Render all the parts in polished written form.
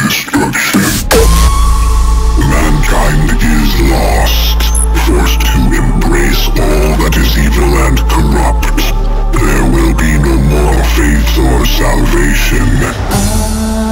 destruction. Mankind is lost, forced to embrace all that is evil and corrupt. There will be no more faith or salvation.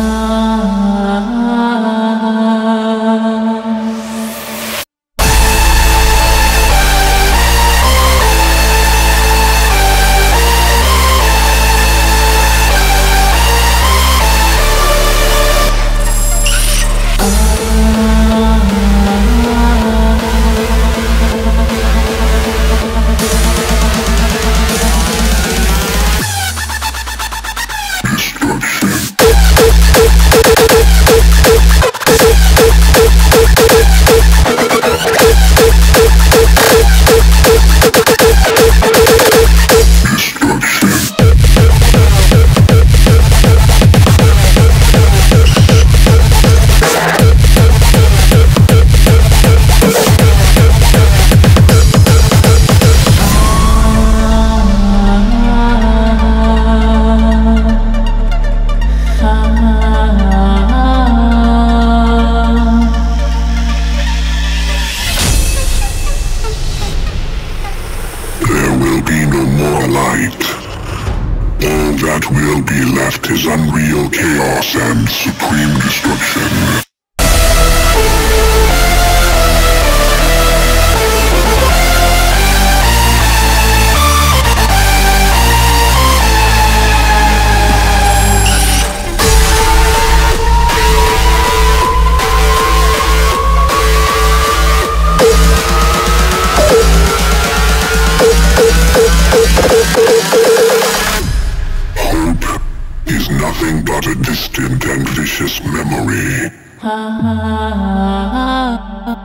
All that will be left is unreal chaos and supreme destruction. Is nothing but a distant and vicious memory.